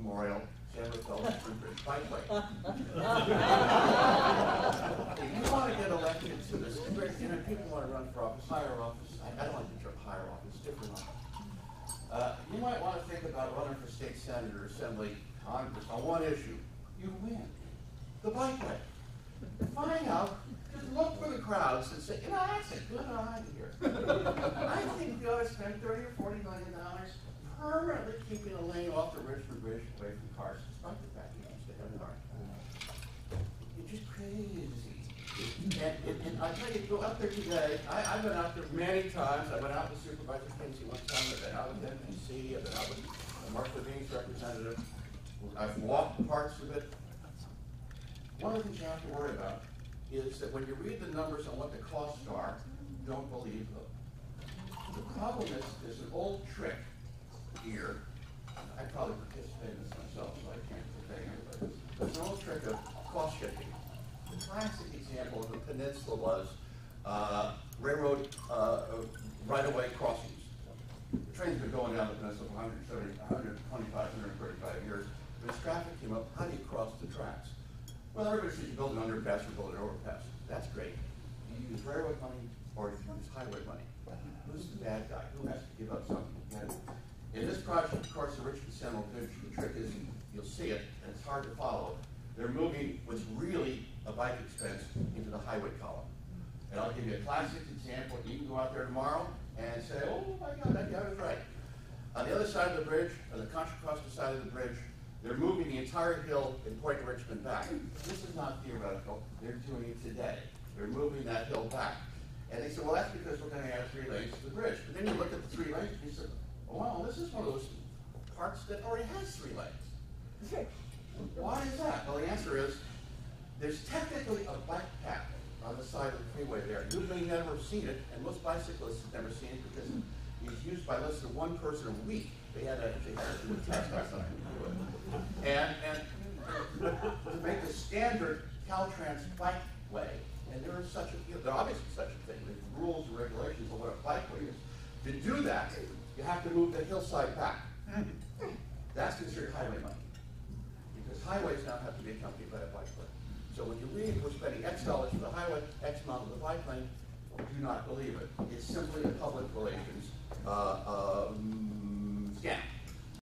Memorial San Rafael Bridge Bikeway. If you want to get elected to this, people want to run for office, higher office. I don't like the term higher office, different office. You might want to think about running for state senator, assembly, Congress on one issue. You win. The bikeway. Find out, just look for the crowds and say, that's a good idea. I think we ought to spend $30 or $40 million permanently keeping a lane off the Richmond Bridge away from cars, despite the fact you used to have cars. It's just crazy. And I tell you, go out there today. I've been out there many times. I've been out with Supervisor Kinsey one time. I've been out with NPC. I've been out with Mark Levine's representative. I've walked parts of it. One of the things you have to worry about is that when you read the numbers on what the costs are, don't believe them. The problem is there's an old trick here. I probably participated in this myself, so I can't say anybody. There's an old trick of cost shifting. The classic example of the peninsula was railroad right-of-way crossings. The trains have been going down the peninsula for 125, 135 years. When traffic came up, how do you cross the tracks? Well, everybody says you build an underpass or build an overpass. That's great. Do you use railroad money or do you use highway money? Who's the bad guy? Who has to give up something to get it? In this project, of course, the Richmond Seminole Bridge, the trick is you'll see it, and it's hard to follow. They're moving what's really a bike expense into the highway column. And I'll give you a classic example. You can go out there tomorrow and say, oh my God, that guy was right. On the other side of the bridge, or the Contra Costa side of the bridge, they're moving the entire hill in Point Richmond back. This is not theoretical. They're doing it today. They're moving that hill back. And they said, well, that's because we're going to add 3 lanes to the bridge. But then you look at the 3 lanes and you say, oh, well, this is one of those parts that already has 3 lanes. Why is that? Well, the answer is there's technically a bike path on the side of the freeway there. You may never have seen it, and most bicyclists have never seen it because it's used by less than 1 person a week. They had to do a test or something to do it. And to make a standard Caltrans bikeway, and there is there's obviously such a thing. There's rules and regulations of what a bikeway is. To do that, you have to move the hillside back. That's considered highway money. Because highways now have to be accompanied by a bike lane. So when you read we're spending X dollars for the highway, X amount of the bike lane, do not believe it. It's simply a public relations